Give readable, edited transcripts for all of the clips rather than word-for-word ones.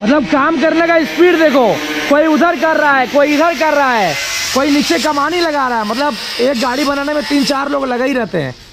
मतलब काम करने का स्पीड देखो, कोई उधर कर रहा है, कोई इधर कर रहा है, कोई नीचे कमानी लगा रहा है। मतलब एक गाड़ी बनाने में 3-4 लोग लगे ही रहते हैं।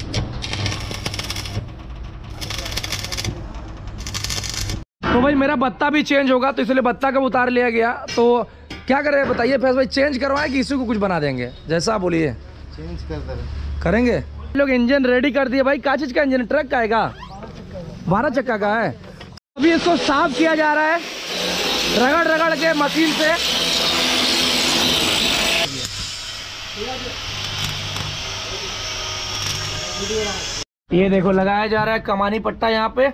तो भाई मेरा बत्ता भी चेंज होगा, तो इसलिए बत्ता कब उतार लिया गया। तो क्या करें बताइए फैज भाई, चेंज करवाएं कि इसी को कुछ बना देंगे? जैसा आप बोलिए। चेंज करेंगे। लोग इंजन रेडी कर दिए भाई। क्या चीज़ का इंजन? ट्रक का आएगा, 12 चक्का का है। अभी इसको साफ किया जा रहा है रगड़ रगड़ के मशीन से। ये देखो लगाया जा रहा है कमानी पट्टा यहाँ पे।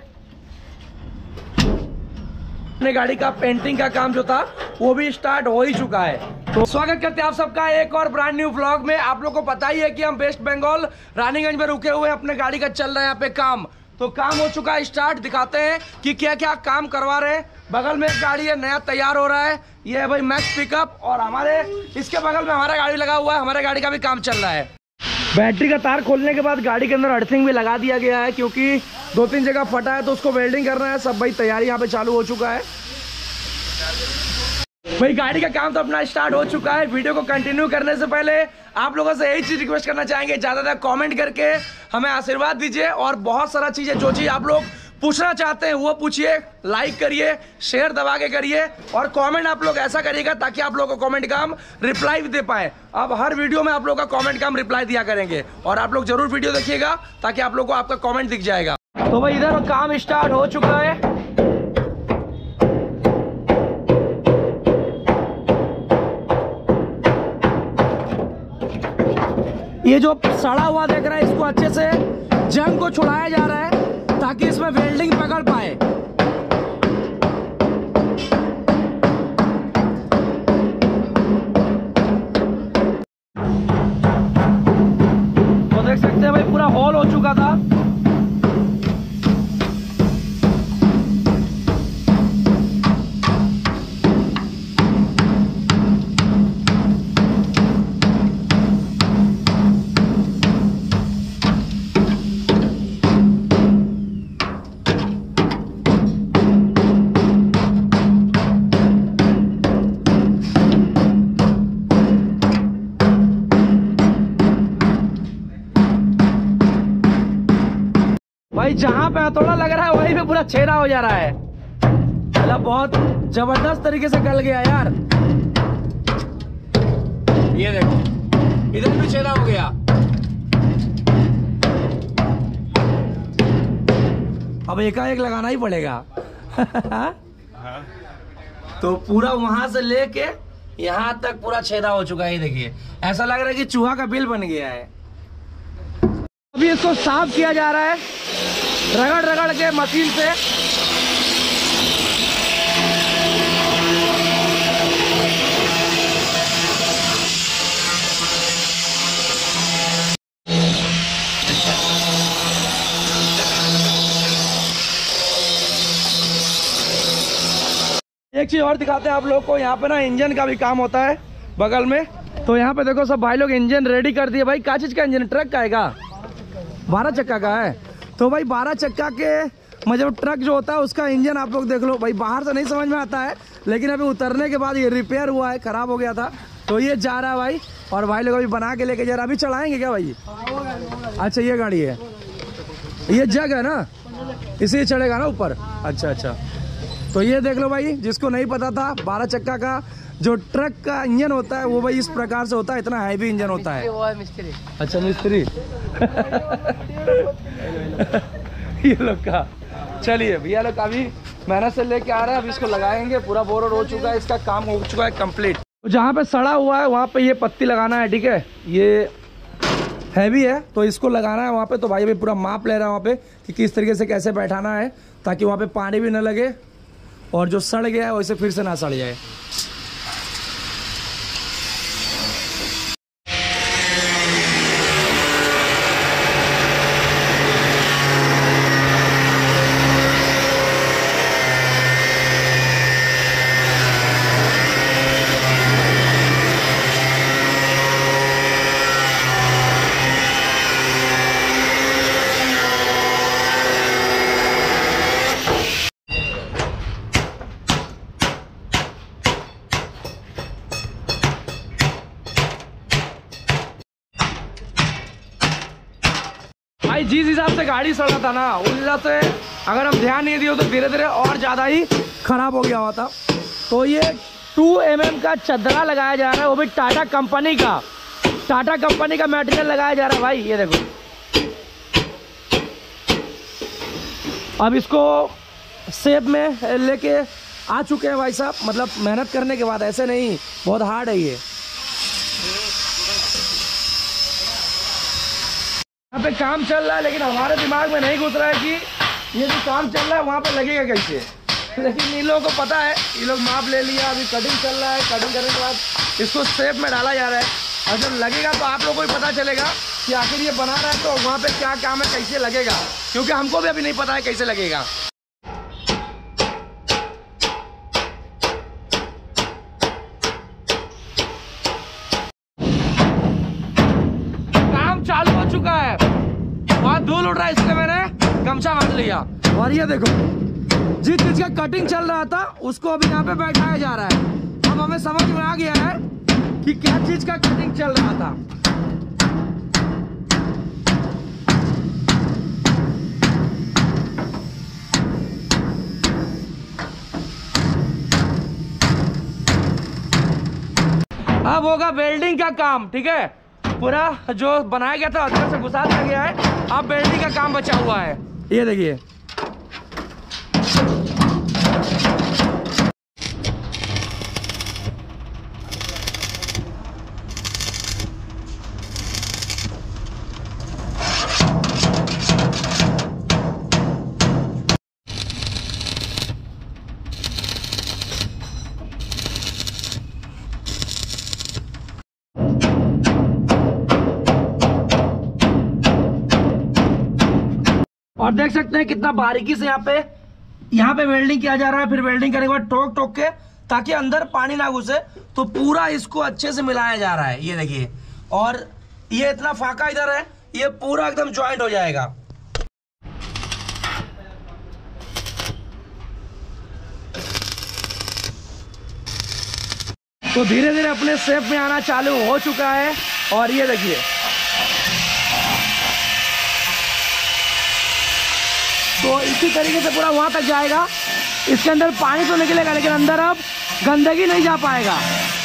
अपने गाड़ी का पेंटिंग का काम जो था वो भी स्टार्ट हो ही चुका है। तो स्वागत करते हैं आप सबका एक और ब्रांड न्यू व्लॉग में। आप लोग को पता ही है कि हम वेस्ट बंगाल रानीगंज में रुके हुए हैं, अपने गाड़ी का चल रहा है यहाँ पे काम। तो काम हो चुका है स्टार्ट, दिखाते हैं कि क्या क्या काम करवा रहे हैं। बगल में एक गाड़ी है नया तैयार हो रहा है, ये है भाई मैक्स पिकअप। और हमारे इसके बगल में हमारा गाड़ी लगा हुआ है, हमारे गाड़ी का भी काम चल रहा है। बैटरी का तार खोलने के बाद गाड़ी के अंदर अर्थिंग भी लगा दिया गया है, क्योंकि 2-3 जगह फटा है तो उसको वेल्डिंग करना है। सब भाई तैयारी यहाँ पे चालू हो चुका है। भाई गाड़ी का काम तो अपना स्टार्ट हो चुका है। वीडियो को कंटिन्यू करने से पहले आप लोगों से यही चीज रिक्वेस्ट करना चाहेंगे, ज्यादातर कमेंट करके हमें आशीर्वाद दीजिए। और बहुत सारा चीजें जो चीज आप लोग पूछना चाहते हैं वो पूछिए, लाइक करिए, शेयर दबा के करिए और कमेंट आप लोग ऐसा करिएगा ताकि आप लोगों को कमेंट का हम रिप्लाई भी दे पाए। अब हर वीडियो में आप लोग का कमेंट का हम रिप्लाई दिया करेंगे और आप लोग जरूर वीडियो देखिएगा ताकि आप लोग को आपका कमेंट दिख जाएगा। तो भाई इधर काम स्टार्ट हो चुका है। ये जो सड़ा हुआ देख रहा है इसको अच्छे से जंग को छुड़ाया जा रहा है ताकि इसमें वेल्डिंग पकड़ पाए। तो देख सकते हैं भाई पूरा हॉल हो चुका था। भाई जहां पे हथौड़ा लग रहा है वहीं पे पूरा छेड़ा हो जा रहा है। मतलब बहुत जबरदस्त तरीके से गल गया यार। ये देखो इधर भी छेड़ा हो गया। अब एकाएक लगाना ही पड़ेगा। तो पूरा वहां से लेके यहाँ तक पूरा छेदा हो चुका है। देखिए ऐसा लग रहा है कि चूहा का बिल बन गया है। अभी इसको साफ किया जा रहा है रगड़ रगड़ के मशीन से। एक चीज और दिखाते हैं आप लोग को, यहाँ पे ना इंजन का भी काम होता है बगल में। तो यहाँ पे देखो सब भाई लोग इंजन रेडी कर दिए। भाई क्या चीज का इंजन? ट्रक का आएगा, 12 चक्का का है। तो भाई 12 चक्का के मतलब ट्रक जो होता है उसका इंजन आप लोग देख लो। भाई बाहर से नहीं समझ में आता है, लेकिन अभी उतरने के बाद ये रिपेयर हुआ है, खराब हो गया था। तो ये जा रहा है भाई, और भाई लोग अभी बना के लेके जा रहा है। अभी चढ़ाएंगे क्या भाई? अच्छा ये गाड़ी है, ये जग है ना, इसी चढ़ेगा ना ऊपर। अच्छा अच्छा, तो ये देख लो भाई, जिसको नहीं पता था 12 चक्का का जो ट्रक का इंजन होता है वो भाई इस प्रकार से होता है, इतना हैवी इंजन होता है। वो है मिस्त्री। अच्छा मिस्त्री। ये लोग का चलिए भैया लोग अभी मेहनत से लेके आ रहे हैं। अभी इसको लगाएंगे, पूरा बोर हो चुका है, इसका काम हो चुका है कंप्लीट। तो जहाँ पे सड़ा हुआ है वहाँ पे ये पत्ती लगाना है, ठीक है। ये हैवी है तो इसको लगाना है वहाँ पे। तो भाई अभी पूरा माप ले रहा है वहाँ पे कि किस तरीके से कैसे बैठाना है ताकि वहाँ पे पानी भी न लगे और जो सड़ गया है वैसे फिर से ना सड़ जाए। भाई जिस हिसाब से गाड़ी सड़ा था ना, उस हिसाब से अगर हम ध्यान नहीं दिए तो धीरे धीरे और ज़्यादा ही ख़राब हो गया हुआ था। तो ये 2 mm का चदरा लगाया जा रहा है, वो भी टाटा कंपनी का। टाटा कंपनी का मटेरियल लगाया जा रहा है भाई, ये देखो। अब इसको शेप में लेके आ चुके हैं भाई साहब, मतलब मेहनत करने के बाद, ऐसे नहीं, बहुत हार्ड है ये। यहाँ पे काम चल रहा है, लेकिन हमारे दिमाग में नहीं घुस रहा है कि ये जो काम चल रहा है वहाँ पे लगेगा कैसे। लेकिन इन लोगों को पता है, ये लोग माप ले लिया, अभी कटिंग चल रहा है, कटिंग करने के बाद इसको शेप में डाला जा रहा है, और जब लगेगा तो आप लोगों को भी पता चलेगा कि आखिर ये बना रहा है तो वहाँ पे क्या काम है, कैसे लगेगा, क्योंकि हमको भी अभी नहीं पता है कैसे लगेगा। काम चालू हो चुका है, वहाँ धूल उड़ रहा है, इसलिए मैंने गमछा बांध लिया। और ये देखो, जिस चीज का कटिंग चल रहा था उसको अभी यहाँ पे बैठाया जा रहा है। अब हमें समझ में आ गया है कि क्या चीज का कटिंग चल रहा था। अब होगा वेल्डिंग का काम, ठीक है। पूरा जो बनाया गया था अंदर से घुसा दिया गया है, अब वेल्डिंग का काम बचा हुआ है। ये देखिए, और देख सकते हैं कितना बारीकी से यहाँ पे वेल्डिंग किया जा रहा है। फिर वेल्डिंग करने के बाद ठोक ठोक के, ताकि अंदर पानी ना घुसे, तो पूरा इसको अच्छे से मिलाया जा रहा है। ये देखिए, और ये इतना फाका इधर है, ये पूरा एकदम ज्वाइंट हो जाएगा। तो धीरे धीरे अपने शेप में आना चालू हो चुका है। और ये देखिए, तो इसी तरीके से पूरा वहां तक जाएगा। इसके अंदर पानी तो निकलेगा, लेकिन अंदर अब गंदगी नहीं जा पाएगा।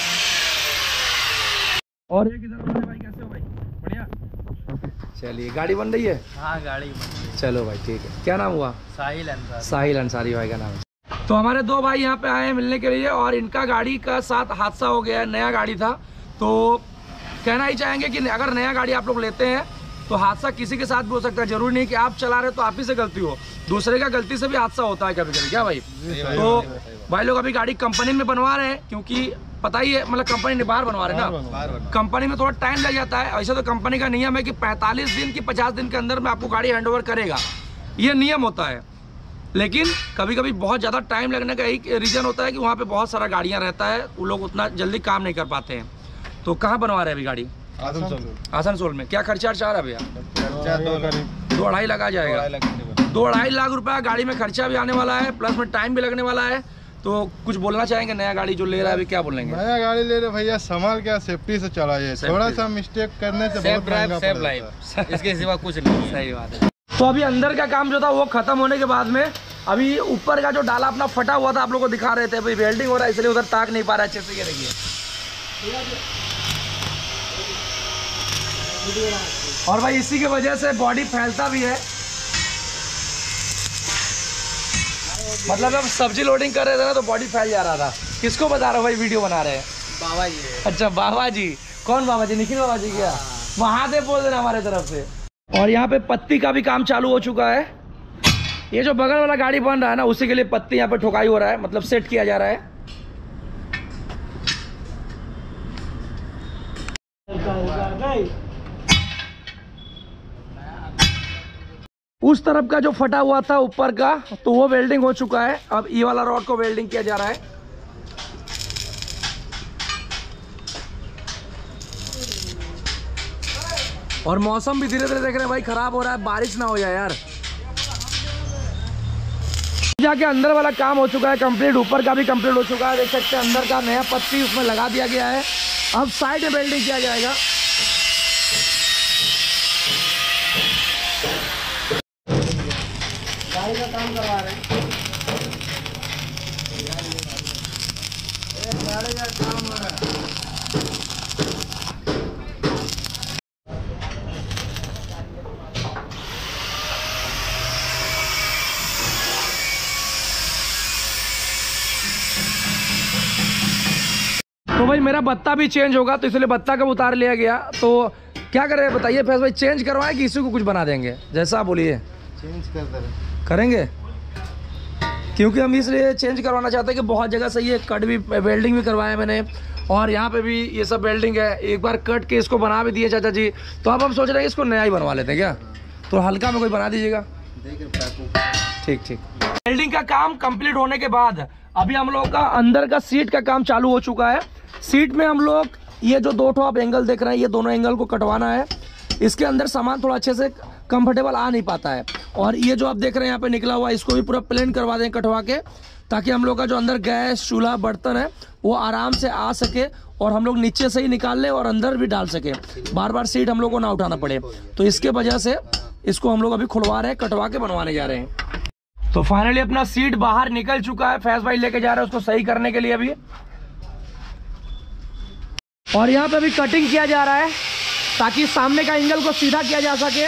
और एक इधर भाई, कैसे हो भाई? बढ़िया। चलिए, गाड़ी बन रही है? हाँ, गाड़ी बन रही है। चलो भाई, ठीक है। क्या नाम हुआ? साहिल अंसारी। साहिल अंसारी भाई का नाम है। तो हमारे 2 भाई यहाँ पे आए हैं मिलने के लिए, और इनका गाड़ी का साथ हादसा हो गया है। नया गाड़ी था, तो कहना ही चाहेंगे कि अगर नया गाड़ी आप लोग लेते हैं तो हादसा किसी के साथ भी हो सकता है। जरूरी नहीं कि आप चला रहे तो आप ही से गलती हो, दूसरे का गलती से भी हादसा होता है कभी कभी। क्या भाई? तो भाई लोग अभी गाड़ी कंपनी में बनवा रहे हैं, क्योंकि पता ही है, मतलब कंपनी ने बाहर बनवा रहे हैं ना, कंपनी में थोड़ा टाइम लग जाता है। ऐसा तो कंपनी का नियम है कि 45 दिन की 50 दिन के अंदर में आपको गाड़ी हैंड ओवर करेगा, ये नियम होता है। लेकिन कभी कभी बहुत ज़्यादा टाइम लगने का एक रीज़न होता है कि वहाँ पे बहुत सारा गाड़ियाँ रहता है, वो लोग उतना जल्दी काम नहीं कर पाते हैं। तो कहाँ बनवा रहे हैं अभी गाड़ी? आसनसोल में। क्या खर्चा आ रहा है भैया? 2-2.5 लाख आ जाएगा। 2-2.5 लाख रुपया गाड़ी में खर्चा भी आने वाला है, प्लस में टाइम भी लगने वाला है। तो कुछ बोलना चाहेंगे नया गाड़ी जो ले रहा है अभी, क्या बोलेंगे? नया गाड़ी ले रहे भैया, संभाल के सेफ्टी से चलाइए, थोड़ा सा मिस्टेक करने से बहुत महंगा पड़ता है। इसके सिवा कुछ नहीं है। सही बात है। तो अभी अंदर का काम जो था वो खत्म होने के बाद में अभी ऊपर का जो डाला अपना फटा हुआ था आप लोगों को दिखा रहे थे। अभी वेल्डिंग हो रहा है, इसलिए उधर ताक नहीं पा रहा है अच्छे से। ये देखिए, और भाई इसी की वजह से बॉडी फैलता भी है। मतलब जब सब्जी लोडिंग कर रहे थे ना तो बॉडी फैल जा रहा था। किसको बता रहा हो भाई? वीडियो बना रहे हैं बाबा जी। अच्छा, बाबा जी। कौन बाबा जी? निखिल बाबा जी। क्या महादेव बोल देना हमारे तरफ से। और यहाँ पे पत्ती का भी काम चालू हो चुका है। ये जो बगल वाला गाड़ी बन रहा है ना, उसी के लिए पत्ती यहाँ पे ठोकाई हो रहा है, मतलब सेट किया जा रहा है। उस तरफ का जो फटा हुआ था ऊपर का, तो वो वेल्डिंग हो चुका है। अब ये वाला रॉड को वेल्डिंग किया जा रहा है। और मौसम भी धीरे धीरे देख रहे हैं भाई खराब हो रहा है, बारिश ना हो जाए यार। जाके अंदर वाला काम हो चुका है कंप्लीट, ऊपर का भी कंप्लीट हो चुका है। देख सकते हैं अंदर का नया पत्ती उसमें लगा दिया गया है। अब साइड में वेल्डिंग किया जाएगा। तो भाई मेरा बत्ता भी चेंज होगा, तो इसलिए बत्ता कब उतार लिया गया। तो क्या करें बताइए फैज भाई, चेंज करवाएं कि इसी को कुछ बना देंगे, जैसा आप बोलिए। चेंज कर दे करेंगे, क्योंकि हम इसलिए चेंज करवाना चाहते हैं कि बहुत जगह सही है, कट भी वेल्डिंग भी करवाया मैंने, और यहाँ पे भी ये सब वेल्डिंग है। एक बार कट के इसको बना भी दिए चाचा जी, तो अब हम सोच रहे हैं इसको नया ही बनवा लेते हैं क्या। तो हल्का में कोई बना दीजिएगा। ठीक ठीक। वेल्डिंग का काम कंप्लीट होने के बाद अभी हम लोग का अंदर का सीट का काम चालू हो चुका है। सीट में हम लोग ये जो दो ठो आप एंगल देख रहे हैं, ये दोनों एंगल को कटवाना है। इसके अंदर सामान थोड़ा अच्छे से कंफर्टेबल आ नहीं पाता है, और ये जो आप देख रहे हैं यहाँ पे निकला हुआ, इसको भी पूरा प्लेन करवा दें कटवा के, ताकि हम लोग का जो अंदर गैस चूल्हा बर्तन है वो आराम से आ सके, और हम लोग नीचे से ही निकाल लें और अंदर भी डाल सके, बार बार सीट हम लोग को ना उठाना पड़े। तो इसके वजह से इसको हम लोग अभी खुलवा रहे हैं, कटवा के बनवाने जा रहे हैं। तो फाइनली अपना सीट बाहर निकल चुका है, फैज भाई लेके जा रहे हैं उसको सही करने के लिए अभी। और यहाँ पे अभी कटिंग किया जा रहा है ताकि सामने का एंगल को सीधा किया जा सके।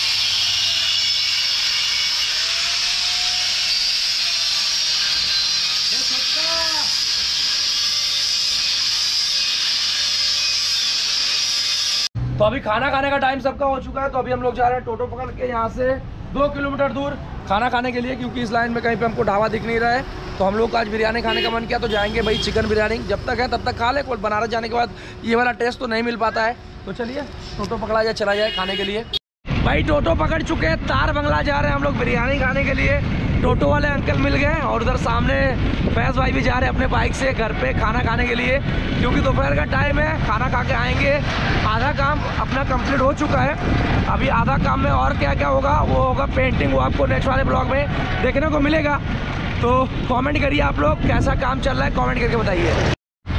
तो अभी खाना खाने का टाइम सबका हो चुका है, तो अभी हम लोग जा रहे हैं टोटो पकड़ के यहाँ से 2 किलोमीटर दूर खाना खाने के लिए, क्योंकि इस लाइन में कहीं पे हमको ढाबा दिख नहीं रहा है। तो हम लोग को आज बिरयानी खाने का मन किया, तो जाएंगे भाई चिकन बिरयानी, जब तक है तब तक खा ले। कोई बनारस जाने के बाद ये वाला टेस्ट तो नहीं मिल पाता है। तो चलिए टोटो पकड़ा जाए, चला जाए खाने के लिए। भाई टोटो पकड़ चुके हैं, तार बंगला जा रहे हैं हम लोग बिरयानी खाने के लिए। टोटो वाले अंकल मिल गए, और उधर सामने फैज भाई भी जा रहे हैं अपने बाइक से घर पे खाना खाने के लिए, क्योंकि दोपहर का टाइम है, खाना खा के आएंगे। आधा काम अपना कंप्लीट हो चुका है, अभी आधा काम में और क्या क्या होगा वो होगा पेंटिंग, वो आपको नेक्स्ट वाले ब्लॉग में देखने को मिलेगा। तो कमेंट करिए आप लोग कैसा काम चल रहा है, कमेंट करके बताइए।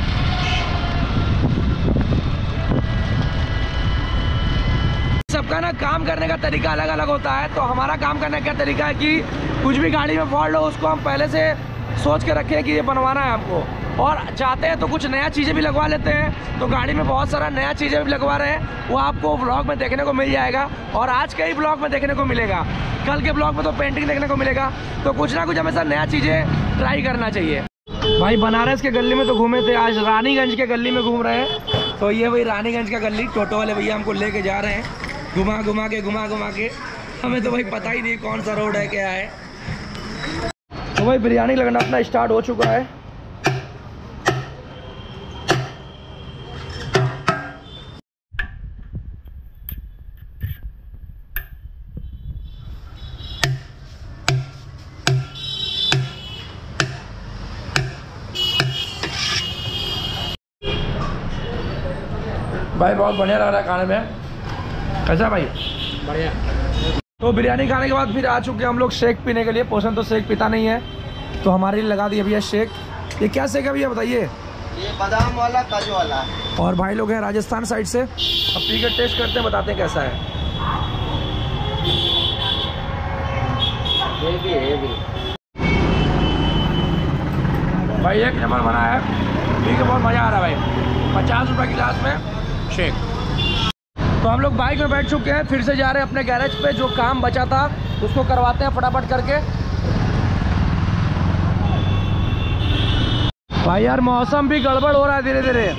सबका ना काम करने का तरीका अलग अलग होता है। तो हमारा काम करने का तरीका है कि कुछ भी गाड़ी में फॉल्ट हो उसको हम पहले से सोच के रखें कि ये बनवाना है हमको, और चाहते हैं तो कुछ नया चीज़ें भी लगवा लेते हैं। तो गाड़ी में बहुत सारा नया चीज़ें भी लगवा रहे हैं, वो आपको ब्लॉग में देखने को मिल जाएगा, और आज के ही ब्लॉग में देखने को मिलेगा। कल के ब्लॉग में तो पेंटिंग देखने को मिलेगा। तो कुछ ना कुछ हमेशा नया चीज़ें ट्राई करना चाहिए। भाई बनारस के गली में तो घूमे थे, आज रानीगंज के गली में घूम रहे हैं। तो ये वही रानीगंज का गली, टोटो वाले भैया हमको लेके जा रहे हैं घुमा घुमा के। हमें तो भाई पता ही नहीं कौन सा रोड है क्या है। तो भाई बिरयानी लगना अपना स्टार्ट हो चुका है। भाई बहुत बढ़िया लग रहा है खाने में, कैसा भाई? बढ़िया। तो बिरयानी खाने के बाद फिर आ चुके हम लोग शेक पीने के लिए। पोषण तो शेक पीता नहीं है, तो हमारे लिए लगा दिया भैया शेक। ये क्या शेक है भैया बताइए? ये बादाम वाला, काजू वाला। और भाई लोग हैं राजस्थान साइड से, अब पी के टेस्ट करते हैं, बताते हैं कैसा है। ये भी भाई एक नंबर बना है, पी के बहुत मज़ा आ रहा है भाई। 50 रुपये की गिलास में शेक। तो हम लोग बाइक में बैठ चुके हैं, फिर से जा रहे हैं अपने गैरेज पे। जो काम बचा था उसको करवाते हैं फटाफट करके। भाई यार मौसम भी गड़बड़ हो रहा है धीरे धीरे।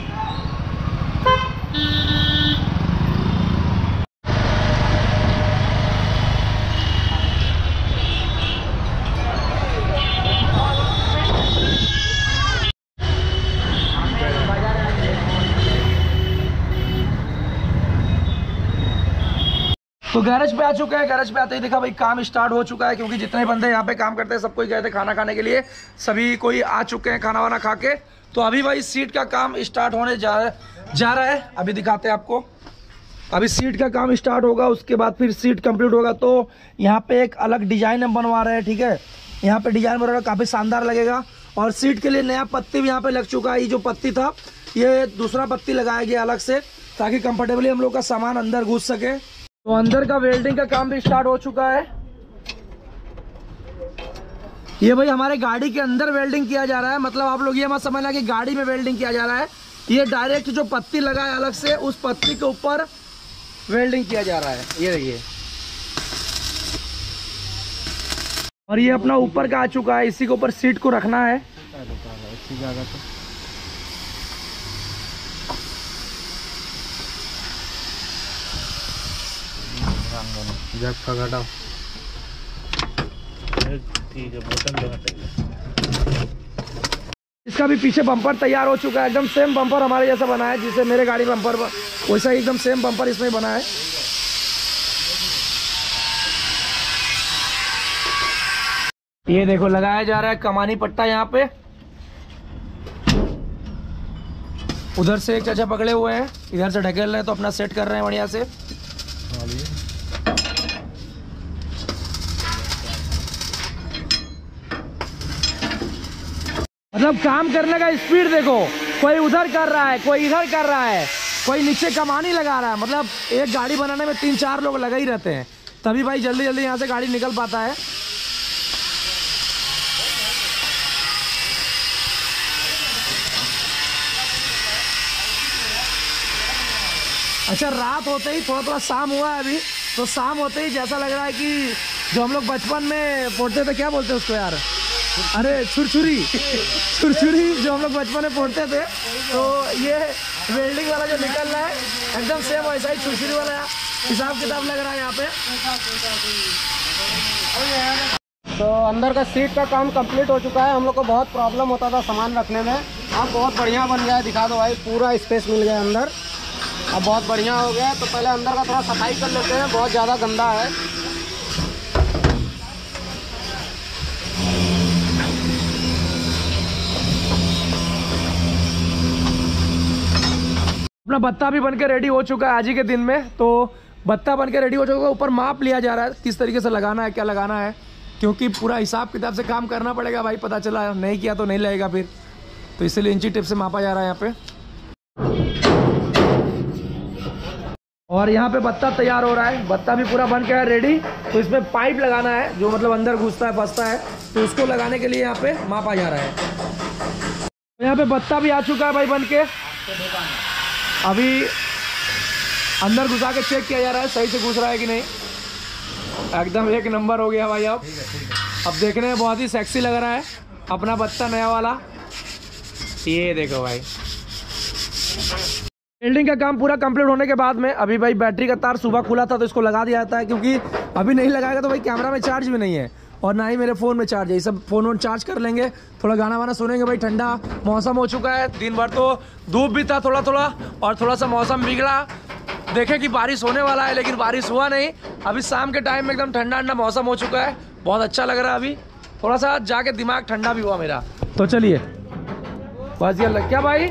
तो गैरेज पे आ चुके हैं। गैरेज पे आते ही देखा भाई काम स्टार्ट हो चुका है, क्योंकि जितने बंदे यहाँ पे काम करते हैं सबको ही गए थे खाना खाने के लिए। सभी कोई आ चुके हैं खाना वाना खा के। तो अभी भाई सीट का काम स्टार्ट होने जा रहा है। अभी दिखाते हैं आपको। अभी सीट का काम स्टार्ट होगा, उसके बाद फिर सीट कंप्लीट होगा। तो यहाँ पे एक अलग डिजाइन हम बनवा रहे हैं, ठीक है। यहाँ पे डिजाइन बना रहा है, काफ़ी शानदार लगेगा। और सीट के लिए नया पत्ती भी यहाँ पे लग चुका है। ये जो पत्ती था ये दूसरा पत्ती लगाया गया अलग से, ताकि कंफर्टेबली हम लोग का सामान अंदर घुस सके। तो अंदर का वेल्डिंग का काम भी स्टार्ट हो चुका है। ये भाई हमारे गाड़ी के अंदर वेल्डिंग किया जा रहा है, मतलब आप लोग ये मत समझना कि गाड़ी में वेल्डिंग किया जा रहा है, ये डायरेक्ट जो पत्ती लगा है अलग से, उस पत्ती के ऊपर वेल्डिंग किया जा रहा है। ये देखिए, और ये अपना ऊपर का आ चुका है, इसी के ऊपर सीट को रखना है। ठीक है, बटन दो हटाइए। इसका भी पीछे बम्पर तैयार हो चुका है, एकदम सेम बम्पर हमारे जैसा बना है, जिससे मेरे गाड़ी बम्पर वैसा ही एकदम सेम बम्पर इसमें बना है। ये देखो लगाया जा रहा है कमानी पट्टा यहाँ पे, उधर से एक चाचा पकड़े हुए हैं, इधर से ढकेल रहे हैं, तो अपना सेट कर रहे हैं बढ़िया से। मतलब काम करने का स्पीड देखो, कोई उधर कर रहा है, कोई इधर कर रहा है, कोई नीचे कमानी लगा रहा है। मतलब एक गाड़ी बनाने में 3-4 लोग लगे ही रहते हैं, तभी भाई जल्दी जल्दी यहाँ से गाड़ी निकल पाता है। अच्छा, रात होते ही थोड़ा थोड़ा शाम हुआ है अभी, तो शाम होते ही जैसा लग रहा है कि जो हम लोग बचपन में फोड़ते थे, क्या बोलते हैं उसको यार, अरे छुरछुरी जो हम लोग बचपन में फोड़ते थे, तो ये वेल्डिंग वाला जो निकल रहा है एकदम सेम वैसा ही छुरछुरी वाला हिसाब किताब लग रहा है यहाँ पे। तो अंदर का सीट का काम कंप्लीट हो चुका है। हम लोग को बहुत प्रॉब्लम होता था सामान रखने में, अब बहुत बढ़िया बन गया है। दिखा दो भाई, पूरा स्पेस मिल गया अंदर, अब बहुत बढ़िया हो गया है। तो पहले अंदर का थोड़ा सफाई कर लेते हैं, बहुत ज़्यादा गंदा है। अपना बत्ता भी बनके रेडी हो चुका है आज ही के दिन में, तो बत्ता बनके रेडी हो चुका है। ऊपर माप लिया जा रहा है किस तरीके से लगाना है, क्या लगाना है, क्योंकि पूरा हिसाब किताब से काम करना पड़ेगा भाई, पता चला नहीं किया तो नहीं लगेगा फिर, तो इसलिए इंची टिप से मापा जा रहा है यहाँ पे। और यहाँ पे बत्ता तैयार हो रहा है, बत्ता भी पूरा बन के है रेडी। तो इसमें पाइप लगाना है जो मतलब अंदर घुसता है फंसता है, तो उसको लगाने के लिए यहाँ पे मापा जा रहा है। तो यहाँ पे बत्ता भी आ चुका है भाई बन के, अभी अंदर घुसा के चेक किया जा रहा है सही से घुस रहा है कि नहीं। एकदम एक नंबर हो गया भाई। अब देखने में बहुत ही सेक्सी लग रहा है अपना बत्ता नया वाला। ये देखो भाई, वेल्डिंग का काम पूरा कंप्लीट होने के बाद में अभी भाई बैटरी का तार सुबह खुला था तो इसको लगा दिया जाता है, क्योंकि अभी नहीं लगाएगा तो भाई कैमरा में चार्ज भी नहीं है और ना ही मेरे फ़ोन में चार्ज है। ये सब फ़ोन वोन चार्ज कर लेंगे, थोड़ा गाना वाना सुनेंगे भाई। ठंडा मौसम हो चुका है, दिन भर तो धूप भी था थोड़ा थोड़ा, और थोड़ा सा मौसम बिगड़ा, देखे कि बारिश होने वाला है लेकिन बारिश हुआ नहीं। अभी शाम के टाइम में एकदम ठंडा ठंडा मौसम हो चुका है, बहुत अच्छा लग रहा है। अभी थोड़ा सा जाके दिमाग ठंडा भी हुआ मेरा। तो चलिए बस ये लग, क्या भाई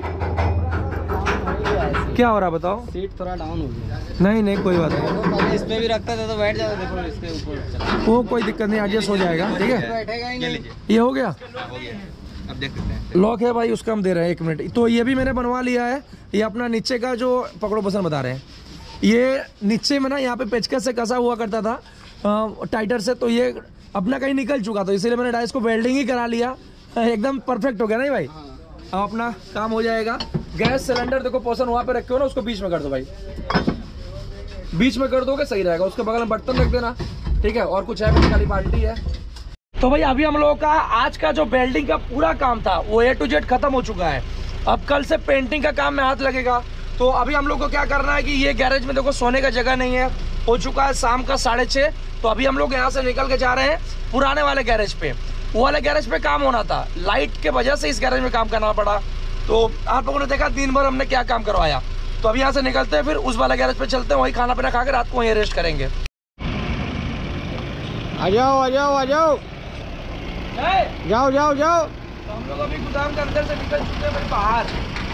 क्या हो रहा है बताओ? सीट थोड़ा डाउन हो गया। नहीं कोई बात नहीं, पहले इस पे भी रखता था तो बैठ जाता, देखो इसके ऊपर वो कोई दिक्कत नहीं, एडजस्ट हो जाएगा। ठीक है, बैठेगा ही नहीं। ये हो गया, अब देख सकते हैं। लॉक है भाई, उसका हम दे रहे हैं 1 मिनट। तो ये भी मैंने बनवा लिया है। ये अपना नीचे का जो पकड़ो बसन बता रहे हैं, ये नीचे में ना यहाँ पे पेचकस से कसा हुआ करता था टाइटर से, तो ये अपना कहीं निकल चुका, तो इसीलिए मैंने डाइस को वेल्डिंग ही करा लिया। एकदम परफेक्ट हो गया नहीं भाई, अब अपना काम हो जाएगा। गैस सिलेंडर देखो पोर्शन वहाँ पे रखे हो ना, उसको बीच में कर दो भाई, बीच में कर दोगे सही रहेगा। उसके बगल में बर्तन रख देना, ठीक है। और कुछ है खाली बाल्टी है। तो भाई अभी हम लोगों का आज का जो वेल्डिंग का पूरा काम था वो A to Z खत्म हो चुका है। अब कल से पेंटिंग का काम में हाथ लगेगा। तो अभी हम लोग को क्या करना है कि ये गैरेज में देखो सोने का जगह नहीं है, हो चुका है शाम का 6:30। तो अभी हम लोग यहाँ से निकल के जा रहे हैं पुराने वाले गैरेज पे। वो वाले गैरेज पे काम होना था, लाइट के वजह से इस गैरेज में काम करना पड़ा। तो आप लोगों ने देखा दिन भर हमने क्या काम करवाया। तो अभी यहाँ से निकलते हैं, फिर उस वाले गैरेज पे चलते हैं, वहीं खाना पीना खा के रात को वहीं रेस्ट करेंगे। आ जाओ आ जाओ आ जाओ, जाओ जाओ जाओ। तो हम लोग अभी गोदाम के अंदर से निकल चुके हैं भाई बाहर।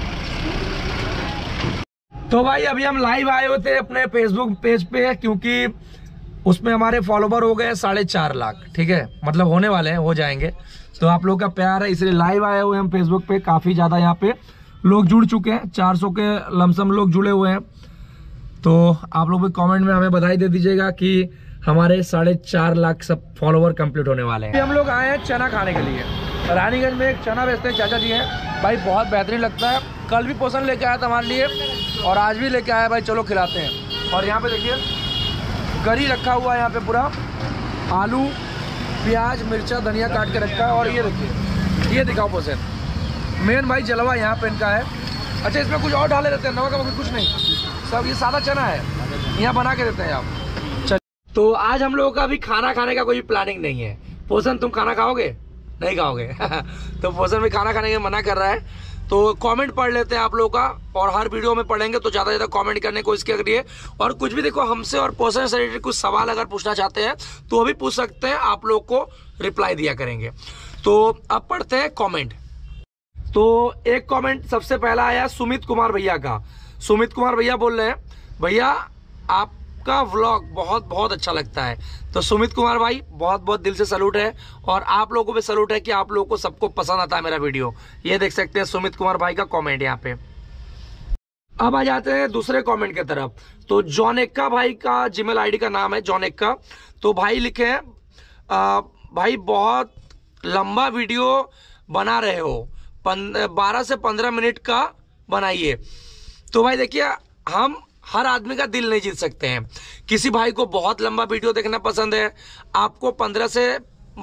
तो भाई अभी हम लाइव आए हुए थे अपने फेसबुक पेज पे, क्योंकि उसमें हमारे फॉलोवर हो गए 4.5 लाख। ठीक है, मतलब होने वाले हैं, हो जाएंगे। तो आप लोग का प्यार है इसलिए लाइव आए हुए हैं हम फेसबुक पे। काफ़ी ज़्यादा यहाँ पे लोग जुड़ चुके हैं, 400 के लमसम लोग जुड़े हुए हैं। तो आप लोग भी कमेंट में हमें बधाई दे दीजिएगा कि हमारे 4.5 लाख सब फॉलोवर कंप्लीट होने वाले हैं। हम लोग आए हैं चना खाने के लिए। रानीगंज में एक चना बेचते हैं चाचा जी हैं भाई, बहुत बेहतरीन लगता है। कल भी पोषण लेके आया था हमारे लिए और आज भी लेके आया भाई, चलो खिलाते हैं। और यहाँ पे देखिए गरी रखा हुआ है, यहाँ पे पूरा आलू प्याज मिर्चा धनिया काट के रखा है। और ये देखिए, ये दिखाओ पोषण मेन भाई जलवा यहाँ पे इनका है। अच्छा, इसमें कुछ और डाले रहते हैं? नमक वमक कुछ नहीं, सब ये सादा चना है, यहाँ बना के देते हैं आप। चल, तो आज हम लोगों का भी खाना खाने का कोई प्लानिंग नहीं है। पोषण तुम खाना खाओगे? नहीं खाओगे तो पोषण भी खाना खाने का मना कर रहा है। तो कमेंट पढ़ लेते हैं आप लोगों का, और हर वीडियो में पढ़ेंगे तो ज़्यादा से ज़्यादा कमेंट करने की कोशिश करिए। और कुछ भी देखो हमसे और पोषण से रिलेटेड कुछ सवाल अगर पूछना चाहते हैं तो वो भी पूछ सकते हैं, आप लोग को रिप्लाई दिया करेंगे। तो अब पढ़ते हैं कमेंट। तो एक कमेंट सबसे पहला आया सुमित कुमार भैया का। सुमित कुमार भैया बोल रहे हैं, भैया आपका व्लॉग बहुत बहुत अच्छा लगता है। तो सुमित कुमार भाई बहुत बहुत दिल से सैल्यूट है, और आप लोगों को भी सैल्यूट है कि आप लोगों को सबको पसंद आता है मेरा वीडियो। ये देख सकते हैं सुमित कुमार भाई का कमेंट यहाँ पे। अब आ जाते हैं दूसरे कमेंट की तरफ। तो जॉनेक्का भाई का जीमेल आईडी का नाम है जॉनेक्का। तो भाई लिखे हैं, भाई बहुत लंबा वीडियो बना रहे हो, 12 से 15 मिनट का बनाइए। तो भाई देखिए, हम हर आदमी का दिल नहीं जीत सकते हैं। किसी भाई को बहुत लंबा वीडियो देखना पसंद है, आपको 12 से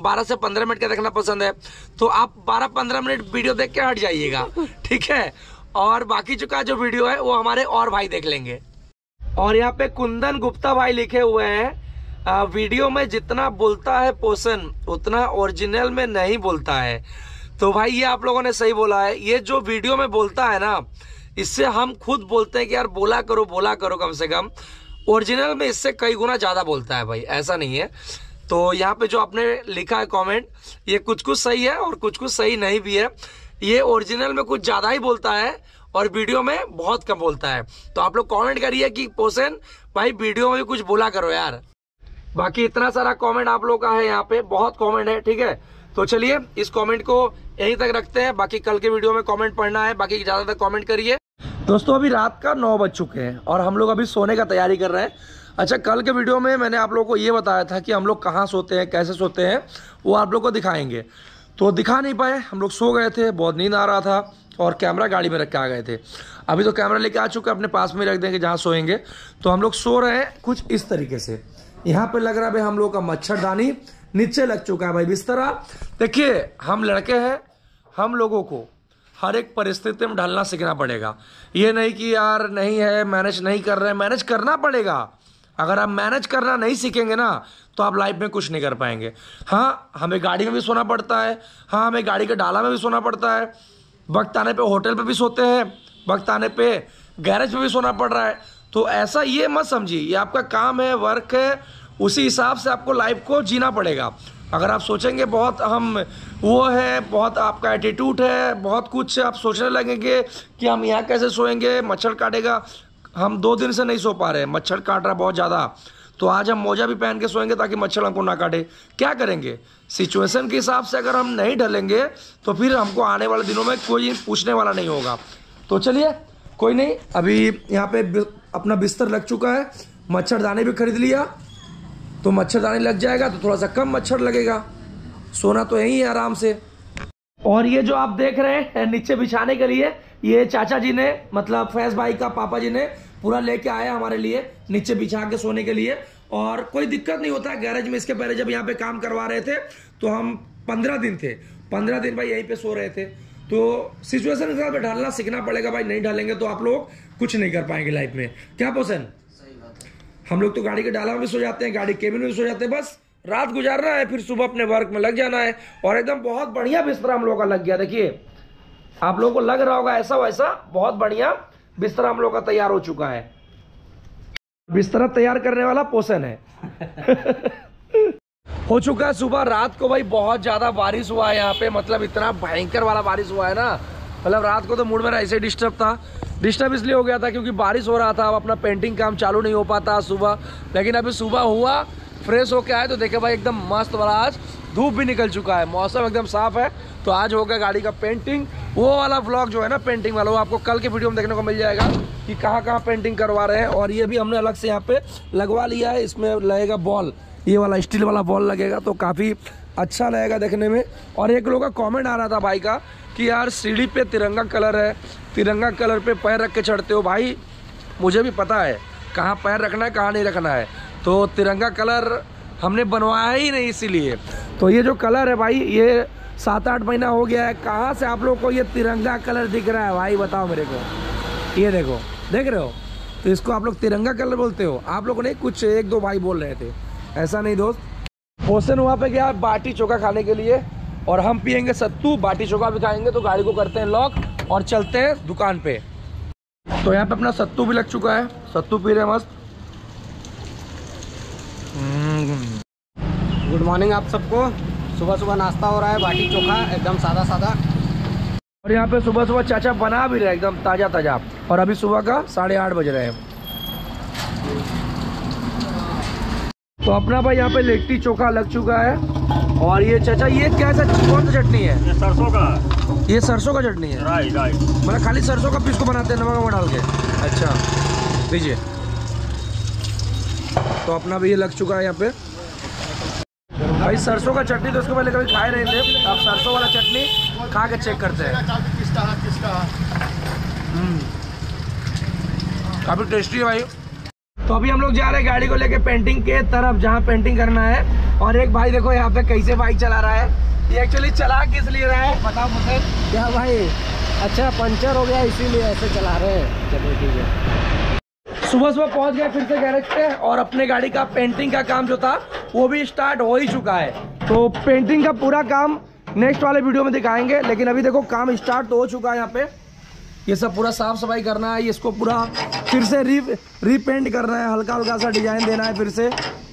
15 मिनट का देखना पसंद है, तो आप 12-15 मिनट वीडियो देख के हट जाइएगा, ठीक है। और बाकी का जो वीडियो है वो हमारे और भाई देख लेंगे। और यहाँ पे कुंदन गुप्ता भाई लिखे हुए हैं, वीडियो में जितना बोलता है पोषण उतना ओरिजिनल में नहीं बोलता है। तो भाई ये आप लोगों ने सही बोला है। ये जो वीडियो में बोलता है ना, इससे हम खुद बोलते हैं कि यार बोला करो कम से कम। ओरिजिनल में इससे कई गुना ज़्यादा बोलता है भाई, ऐसा नहीं है। तो यहाँ पे जो आपने लिखा है कमेंट, ये कुछ सही है और कुछ सही नहीं भी है। ये ओरिजिनल में कुछ ज़्यादा ही बोलता है और वीडियो में बहुत कम बोलता है। तो आप लोग कमेंट करिए कि पोषण भाई वीडियो में भी कुछ बोला करो यार। बाकी इतना सारा कमेंट आप लोग का है, यहाँ पे बहुत कमेंट है, ठीक है। तो चलिए इस कमेंट को यहीं तक रखते हैं, बाकी कल के वीडियो में कमेंट पढ़ना है, बाकी ज़्यादातर कमेंट करिए। दोस्तों अभी रात का 9 बज चुके हैं और हम लोग अभी सोने का तैयारी कर रहे हैं। अच्छा, कल के वीडियो में मैंने आप लोगों को ये बताया था कि हम लोग कहाँ सोते हैं, कैसे सोते हैं, वो आप लोग को दिखाएंगे। तो दिखा नहीं पाए, हम लोग सो गए थे, बहुत नींद आ रहा था और कैमरा गाड़ी में रख के आ गए थे। अभी तो कैमरा लेके आ चुके हैं, अपने पास में रख देंगे जहाँ सोएंगे। तो हम लोग सो रहे हैं कुछ इस तरीके से। यहाँ पे लग रहा है भाई हम लोग का मच्छरदानी, नीचे लग चुका है भाई बिस्तरा। देखिए हम लड़के हैं, हम लोगों को हर एक परिस्थिति में ढलना सीखना पड़ेगा। ये नहीं कि यार नहीं है, मैनेज नहीं कर रहे हैं, मैनेज करना पड़ेगा। अगर आप मैनेज करना नहीं सीखेंगे ना तो आप लाइफ में कुछ नहीं कर पाएंगे। हाँ, हमें गाड़ी में भी सोना पड़ता है, हाँ हमें गाड़ी के डाला में भी सोना पड़ता है, वक्त आने पे होटल पे भी सोते हैं, वक्त आने पे गैरेज में भी सोना पड़ रहा है। तो ऐसा ये मत समझिए, ये आपका काम है, वर्क है, उसी हिसाब से आपको लाइफ को जीना पड़ेगा। अगर आप सोचेंगे बहुत हम वो है, बहुत आपका एटीट्यूड है, बहुत कुछ आप सोचने लगेंगे कि हम यहाँ कैसे सोएंगे, मच्छर काटेगा। हम 2 दिन से नहीं सो पा रहे हैं, मच्छर काट रहा है बहुत ज़्यादा। तो आज हम मोजा भी पहन के सोएंगे ताकि मच्छर हमको ना काटे। क्या करेंगे, सिचुएशन के हिसाब से अगर हम नहीं ढलेंगे तो फिर हमको आने वाले दिनों में कोई पूछने वाला नहीं होगा। तो चलिए कोई नहीं, अभी यहाँ पे अपना बिस्तर लग चुका है, मच्छरदानी भी खरीद लिया, तो मच्छरदानी लग जाएगा तो थोड़ा सा कम मच्छर लगेगा, सोना तो यही है आराम से। और ये जो आप देख रहे हैं नीचे बिछाने के लिए, ये चाचा जी ने, मतलब फैज भाई का पापा जी ने पूरा लेके आया हमारे लिए नीचे बिछा के सोने के लिए। और कोई दिक्कत नहीं होता है गैरेज में। इसके पहले जब यहाँ पे काम करवा रहे थे तो हम 15 दिन थे, 15 दिन भाई यहीं पे सो रहे थे। तो सिचुएशन के हिसाब से ढालना सीखना पड़ेगा भाई, नहीं ढालेंगे तो आप लोग कुछ नहीं कर पाएंगे लाइफ में। क्या पोषण, हम लोग तो गाड़ी के डाला में भी सो जाते हैं, गाड़ी केबिन में भी सो जाते हैं, बस रात गुजारना है, फिर सुबह अपने वर्क में लग जाना है। और एकदम बहुत बढ़िया बिस्तर हम लोग का लग गया। देखिए आप लोगों को लग रहा होगा ऐसा वैसा, बहुत बढ़िया बिस्तर हम लोग का तैयार हो चुका है। बिस्तर तैयार करने वाला पोषण है हो चुका है सुबह। रात को भाई बहुत ज्यादा बारिश हुआ है यहाँ पे, मतलब इतना भयंकर वाला बारिश हुआ है ना, मतलब रात को तो मूड मेरा ऐसे डिस्टर्ब था। डिस्टर्ब इसलिए हो गया था क्योंकि बारिश हो रहा था, अब अपना पेंटिंग काम चालू नहीं हो पाता सुबह। लेकिन अभी सुबह हुआ, फ्रेश होके आए तो देखे भाई एकदम मस्त वाला, आज धूप भी निकल चुका है, मौसम एकदम साफ है। तो आज हो गया गाड़ी का पेंटिंग। वो वाला व्लॉग जो है ना पेंटिंग वाला, वो आपको कल के वीडियो में देखने को मिल जाएगा कि कहाँ कहाँ पेंटिंग करवा रहे हैं। और ये भी हमने अलग से यहाँ पे लगवा लिया है, इसमें लगेगा बॉल, ये वाला स्टील वाला बॉल लगेगा तो काफ़ी अच्छा लगेगा देखने में। और एक लोग का कमेंट आ रहा था भाई का कि यार सीढ़ी पे तिरंगा कलर है, तिरंगा कलर पे पैर रख के चढ़ते हो। भाई मुझे भी पता है कहाँ पैर रखना है कहाँ नहीं रखना है, तो तिरंगा कलर हमने बनवाया ही नहीं इसीलिए। तो ये जो कलर है भाई ये 7-8 महीना हो गया है, कहाँ से आप लोग को ये तिरंगा कलर दिख रहा है भाई बताओ मेरे को। ये देखो, देख रहे हो, तो इसको आप लोग तिरंगा कलर बोलते हो। आप लोगों ने कुछ 1-2 भाई बोल रहे थे, ऐसा नहीं दोस्त। पोस्टन वहाँ पे गया बाटी चोखा खाने के लिए और हम पियेंगे सत्तू, बाटी चोखा भी खाएंगे। तो गाड़ी को करते हैं लॉक और चलते हैं दुकान पे। तो यहाँ पे अपना सत्तू भी लग चुका है, सत्तू पी रहे हैं मस्त। गुड मॉर्निंग आप सबको। सुबह सुबह नाश्ता हो रहा है, बाटी चोखा एकदम सादा सादा। और यहाँ पे सुबह सुबह चाचा बना भी रहे एकदम ताज़ा ताज़ा। और अभी सुबह का 8:30 बज रहे हैं। तो अपना भाई यहाँ पे लिट्टी चोखा लग चुका है। और ये चाचा ये कैसा कौन सा चटनी है? ये सरसों का। ये सरसों का चटनी है? Right right. मतलब खाली सरसों का पीस को बनाते हैं नमक डाल के? अच्छा लीजिए। तो अपना भी ये लग चुका है यहाँ पे। भाई सरसों का चटनी तो उसको पहले कभी खाए नहीं थे, अब सरसों वाला चटनी खा के चेक करते हैं। काफ़ी टेस्टी है भाई। तो अभी हम लोग जा रहे हैं गाड़ी को लेके पेंटिंग के तरफ, जहाँ पेंटिंग करना है। और एक भाई देखो यहाँ पे कैसे बाइक चला रहा है। ये एक्चुअली चला किस लिए रहा है बताओ मुझे। क्या भाई? अच्छा पंचर हो गया इसीलिए ऐसे चला रहे हैं। चलो ठीक है। सुबह सुबह पहुंच गए फिर से गैरेज पे और अपने गाड़ी का पेंटिंग का काम जो था वो भी स्टार्ट हो ही चुका है। तो पेंटिंग का पूरा काम नेक्स्ट वाले वीडियो में दिखाएंगे, लेकिन अभी देखो काम स्टार्ट तो हो चुका है। यहाँ पे ये सब पूरा साफ सफाई करना है, इसको पूरा फिर से रीपेंट करना है, हल्का हल्का सा डिजाइन देना है फिर से।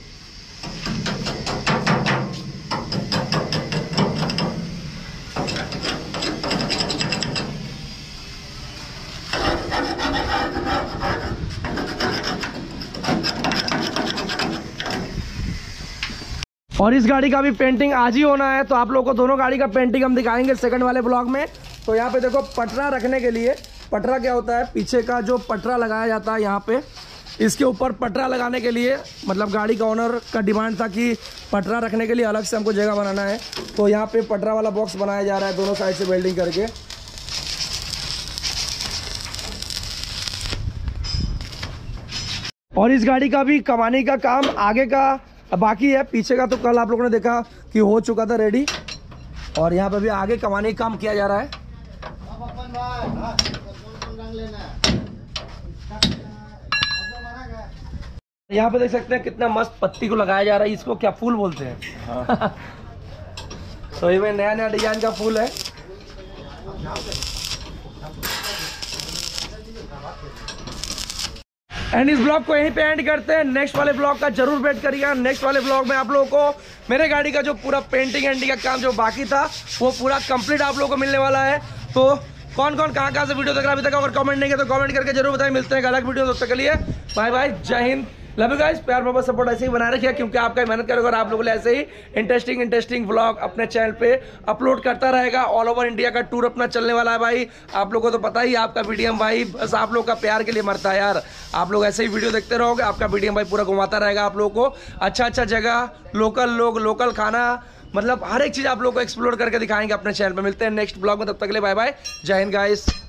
और इस गाड़ी का भी पेंटिंग आज ही होना है, तो आप लोगों को दोनों गाड़ी का पेंटिंग हम दिखाएंगे सेकंड वाले ब्लॉग में। तो यहाँ पे देखो पटरा रखने के लिए, पटरा क्या होता है, पीछे का जो पटरा लगाया जाता है यहाँ पे, इसके ऊपर पटरा लगाने के लिए मतलब गाड़ी का ओनर का डिमांड था कि पटरा रखने के लिए अलग से हमको जगह बनाना है। तो यहाँ पे पटरा वाला बॉक्स बनाया जा रहा है दोनों साइड से वेल्डिंग करके। और इस गाड़ी का भी कमाने का काम आगे का बाकी है, पीछे का तो कल आप लोगों ने देखा कि हो चुका था रेडी। और यहाँ पे भी आगे कमाने का काम किया जा रहा है। यहाँ पे देख सकते हैं कितना मस्त पत्ती को लगाया जा रहा है। इसको क्या फूल बोलते हैं? तो ये नया नया डिजाइन का फूल है। एंड इस ब्लॉग को यहीं पे एंड करते हैं। नेक्स्ट वाले ब्लॉग का जरूर वेट करिएगा। नेक्स्ट वाले ब्लॉग में आप लोगों को मेरे गाड़ी का जो पूरा पेंटिंग एंडिंग का काम जो बाकी था वो पूरा कंप्लीट आप लोगों को मिलने वाला है। तो कौन कौन कहाँ से वीडियो देख रहा है अभी तक, अगर कमेंट नहीं किया तो कमेंट करके जरूर बताएं। मिलते हैं एक अलग वीडियो, तब तक के लिए बाय बाय, जय हिंद, लव यू गाइस। प्यार मोहब्बत सपोर्ट ऐसे ही बनाए रखिए, क्योंकि आपका मेहनत करोगे और आप लोगों ने ऐसे ही इंटरेस्टिंग व्लॉग अपने चैनल पे अपलोड करता रहेगा। ऑल ओवर इंडिया का टूर अपना चलने वाला है भाई। आप लोगों को तो पता ही, आपका बीडीएम भाई बस आप लोग का प्यार के लिए मरता है यार। आप लोग ऐसे ही वीडियो देखते रहोगे, आपका बीडीएम भाई पूरा घुमाता रहेगा आप लोगों को। अच्छा जगह, लोकल लोग, लोकल खाना, मतलब हर एक चीज़ आप लोग को एक्सप्लोर करके दिखाएंगे अपने चैनल पे। मिलते हैं नेक्स्ट ब्लॉग में, तब तक के लिए बाय बाय, जय हिंद गाइस।